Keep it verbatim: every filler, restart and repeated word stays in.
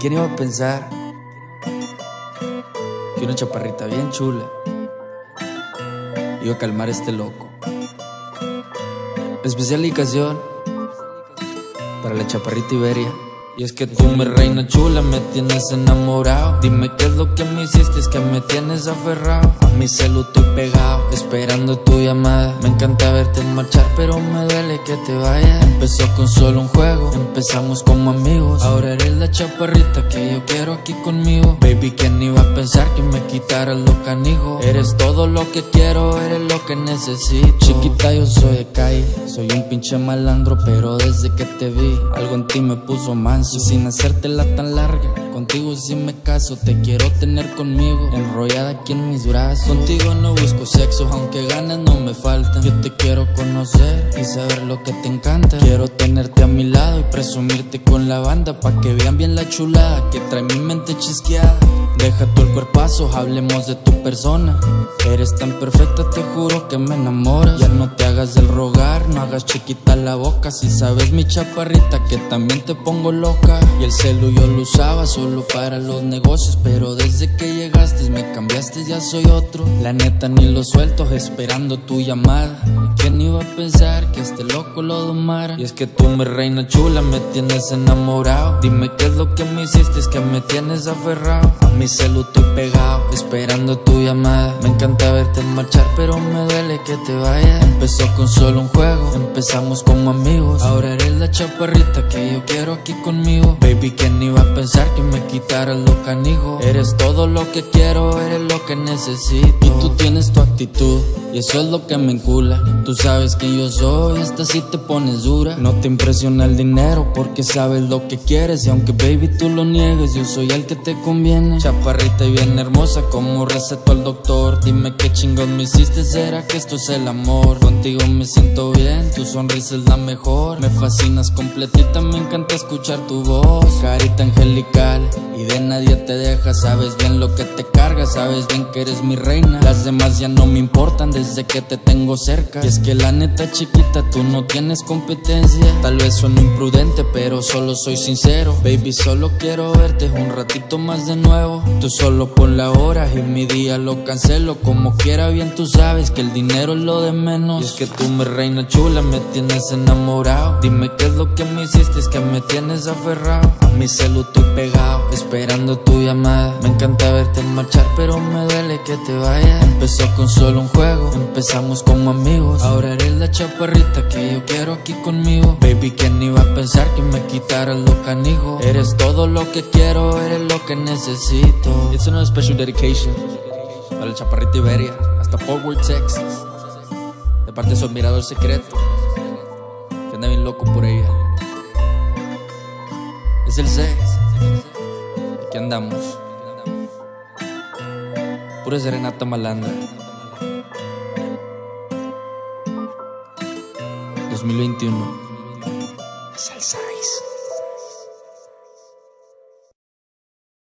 ¿quién iba a pensar que una chaparrita bien chula iba a calmar a este loco? Especial dedicación para la chaparrita Iberia. Y es que tú, mi reina chula, me tienes enamorado. Dime qué es lo que me hiciste, es que me tienes aferrado. A mi celu estoy pegado, esperando tu llamada. Me encanta verte marchar, pero me duele que te vayas. Empezó con solo un juego, empezamos como amigos. Ahora eres la chaparrita que yo quiero aquí conmigo. Baby, ¿quién iba a pensar que me quitaras lo canijo? Eres todo lo que quiero, eres lo que necesito. Chiquita, yo soy de calle, soy un pinche malandro, pero desde que te vi, algo en ti me puso manso. Y sin hacértela tan larga, contigo si me caso, te quiero tener conmigo, enrollada aquí en mis brazos. Contigo no busco sexo, aunque ganas no me faltan. Yo te quiero conocer y saber lo que te encanta. Quiero tenerte a mi lado y presumirte con la banda, pa' que vean bien la chulada que trae mi mente chisqueada. Deja tú el cuerpazo, hablemos de tu persona. Eres tan perfecta, te juro que me enamoras. Ya no te hagas del rogar, no hagas chiquita la boca. Si sabes, mi chaparrita, que también te pongo loca. Y el celu yo lo usaba solo para los negocios, pero desde que llegaste me cambiaste, ya soy otro. La neta ni lo suelto, esperando tu llamada. ¿Quién iba a pensar que este loco lo domara? Y es que tú, mi reina chula, me tienes enamorado. Dime qué es lo que me hiciste, es que me tienes aferrado. A mi celu estoy pegado, esperando tu llamada. Me encanta verte marchar, pero me duele que te vayas. Empezó con solo un juego, empezamos como amigos. Ahora eres la chaparrita que yo quiero aquí conmigo. Baby, ¿quién iba a pensar que me quitaras lo canijo? Eres todo lo que quiero, eres lo que necesito. Y tú tienes tu actitud, y eso es lo que me encula. Tú sabes que yo soy, esta sí te pones dura. No te impresiona el dinero porque sabes lo que quieres. Y aunque baby tú lo niegues, yo soy el que te conviene. Chaparrita y bien hermosa, como recetó el doctor. Dime qué chingón me hiciste, ¿será que esto es el amor? Contigo me siento bien, tu sonrisa es la mejor. Me fascinas completita, me encanta escuchar tu voz. Carita angelical y de nadie te deja. Sabes bien lo que te carga, sabes bien que eres mi reina. Las demás ya no me importan desde que te tengo cerca. Y es que la neta chiquita, tú no tienes competencia. Tal vez sueno imprudente, pero solo soy sincero. Baby, solo quiero verte un ratito más de nuevo. Tú solo pon la hora y mi día lo cancelo. Como quiera, bien tú sabes que el dinero es lo de menos. Y es que tú, mi reina chula, me tienes enamorado. Dime qué es lo que me hiciste, es que me tienes aferrado. A mi celu estoy pegado, esperando tu llamada. Me encanta verte marchar, pero me duele que te vayas. Empezó con solo un juego, empezamos como amigos. Ahora eres la chaparrita que yo quiero aquí conmigo. Baby, ¿quién iba a pensar que me quitaras lo canijo? Eres todo lo que quiero, eres lo que necesito. It's another special dedication para el chaparrita Iberia, hasta Fort Worth, Texas, de parte de su admirador secreto, que anda bien loco por ella. Es el seis, aquí andamos, pura serenata malandra. dos mil veintiuno. Es el seis.